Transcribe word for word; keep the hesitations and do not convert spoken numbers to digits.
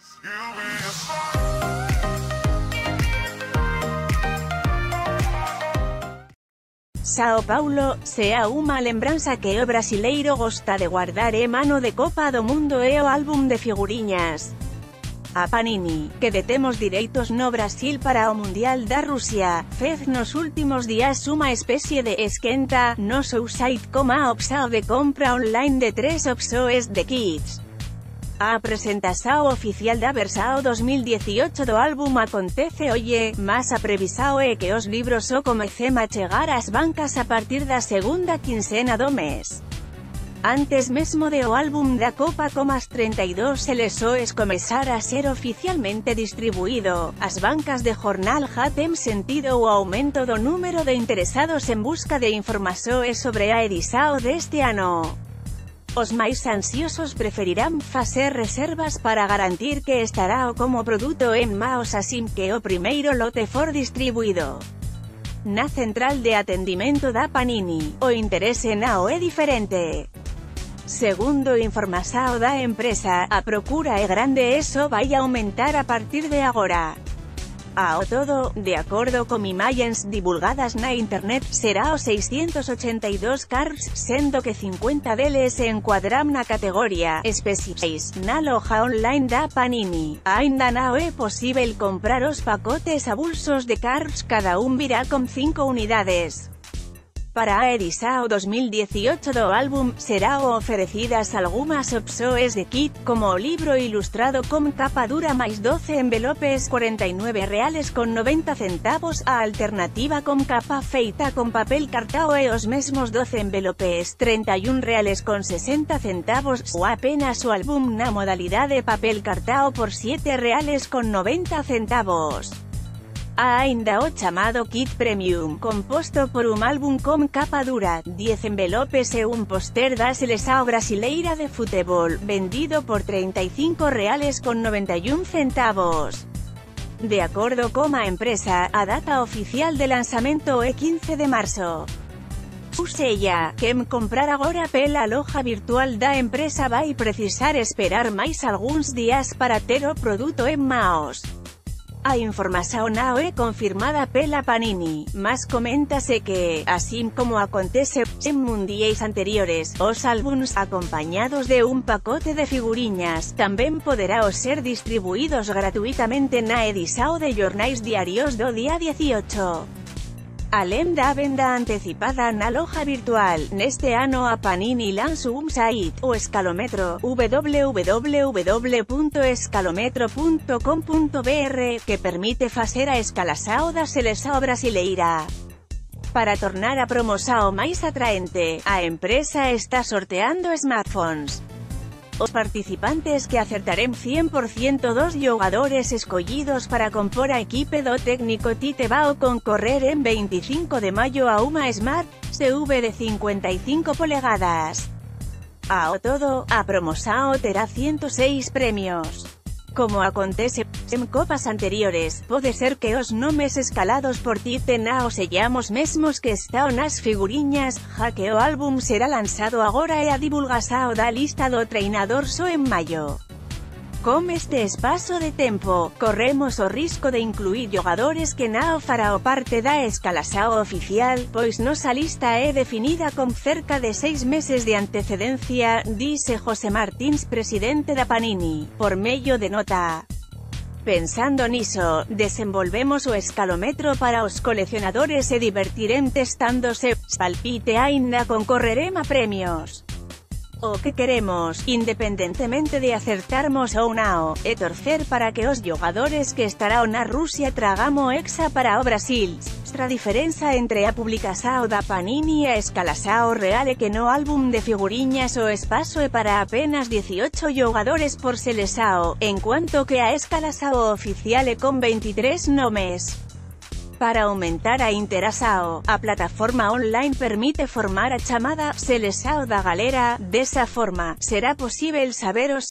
Sao Paulo, sea unha lembranza que o brasileiro gosta de guardar e mano de Copa do Mundo e o álbum de figuriñas. A Panini, que detemos direitos no Brasil para o Mundial da Rusia, fez nos últimos días unha especie de esquenta no seu site como a opción de compra online de tres opções de kits. A presentación oficial da versión dos mil dieciocho do álbum acontece hoxe, mas a previsao é que os libros o comecem a chegar ás bancas a partir da segunda quincena do mes. Antes mesmo de o álbum da Copa como as trinta e dos eles comezar a ser oficialmente distribuído, as bancas de jornal já ten sentido o aumento do número de interesados en busca de informações sobre a edición deste ano. Os máis ansiosos preferirán facer reservas para garantir que estará o como produto en maos así que o primeiro lote for distribuído. Na central de atendimento da Panini, o interese nao é diferente. Segundo información da empresa, a procura é grande e só vai aumentar a partir de agora. Ao todo, de acordo con imaxes divulgadas na internet, será os seiscentos ochenta e dos cards, sendo que cincuenta deles se encuadram na categoría Specials. Na loja online da Panini, aínda non é posível comprar os pacotes avulsos de cards, cada un virá con cinco unidades. Para a edición dos mil dieciocho do álbum, será oferecidas algunhas opções de kit, como o libro ilustrado con capa dura máis doce envelopes cuarenta e nueve reales con noventa centavos, a alternativa con capa feita con papel cartao e os mesmos doce envelopes trinta e un reales con sesenta centavos, ou apenas o álbum na modalidade papel cartao por siete reales con noventa centavos. Há aínda o chamado kit premium, composto por un álbum con capa dura, diez envelopes e un póster da seleção brasileira de futebol, vendido por treinta e cinco reales con noventa e un centavos. De acordo con a empresa, a data oficial de lanzamento é quince de marzo. Ou seja, quen comprar agora pela loja virtual da empresa vai precisar esperar máis algúns días para ter o produto en maos. A información non é confirmada pela Panini, mas coméntase que, así como acontece en mundiais anteriores, os álbums acompañados de un pacote de figuriñas tamén poderá ser distribuídos gratuitamente na edición de Jornais Diarios do día dieciocho. Além da venda antecipada na loja virtual, neste ano a Panini lanzou un site, o Escalómetro, w w w punto escalómetro punto com punto b r, que permite facer a escalação da seleção brasileira. Para tornar a promoção máis atraente, a empresa está sorteando smartphones. Os participantes que acertarem cien por ciento dos xogadores escollidos para compor a equipe do técnico Tite vao concorrer en veinticinco de maio a unha Smart T V de cincuenta e cinco polegadas. Ao todo, a promoción terá ciento seis premios. Como acontece en copas anteriores, pode ser que os nomes escalados por Tite non sellamos mesmos que están nas figuriñas, já que o álbum será lanzado agora e a divulgación da lista do treinador só en maio. Con este espazo de tempo, corremos o risco de incluir xogadores que non farao parte da escalación oficial, pois nosa lista é definida con cerca de seis meses de antecedencia, dice José Martins, presidente da Panini, por medio de nota. Pensando niso, desenvolvemos o escalómetro para os coleccionadores e divertirem testándose, palpite aínda concorrerem a premios. O que queremos, independentemente de acertarmos ou non, é torcer para que os xogadores que estarán na Rusia tragamo exa para o Brasil. A diferenza entre a publicación da Panini e a escalación real é que no álbum de figuriñas o espazo é para apenas dieciocho xogadores por seleção, en cuanto que a escalación oficial é con veintitrés nomes. Para aumentar a interación, a plataforma online permite formar a chamada «seleção da galera». Desa forma, será posível saber os